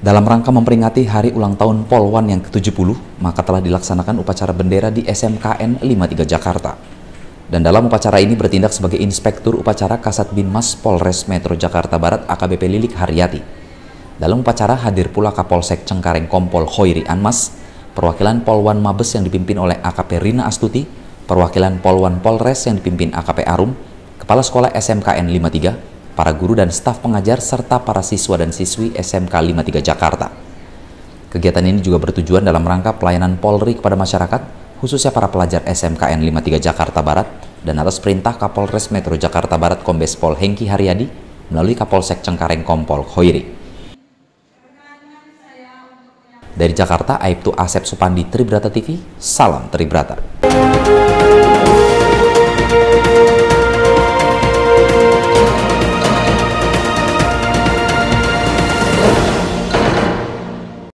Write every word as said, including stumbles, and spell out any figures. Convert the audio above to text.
Dalam rangka memperingati hari ulang tahun Polwan yang ke tujuh puluh, maka telah dilaksanakan upacara bendera di S M K N lima puluh tiga Jakarta. Dan dalam upacara ini bertindak sebagai Inspektur Upacara Kasat Binmas Polres Metro Jakarta Barat A K B P Lilik Haryati. Dalam upacara hadir pula Kapolsek Cengkareng Kompol Hoiri Anmas, perwakilan Polwan Mabes yang dipimpin oleh A K P Rina Astuti, perwakilan Polwan Polres yang dipimpin A K P Arum, Kepala Sekolah S M K N lima puluh tiga, para guru dan staf pengajar, serta para siswa dan siswi S M K lima puluh tiga Jakarta. Kegiatan ini juga bertujuan dalam rangka pelayanan Polri kepada masyarakat, khususnya para pelajar S M K N lima puluh tiga Jakarta Barat, dan atas perintah Kapolres Metro Jakarta Barat Kombes Pol Hengki Haryadi melalui Kapolsek Cengkareng Kompol Hoiri. Dari Jakarta, Aibtu Asep Supandi, Tribrata T V, salam Tribrata.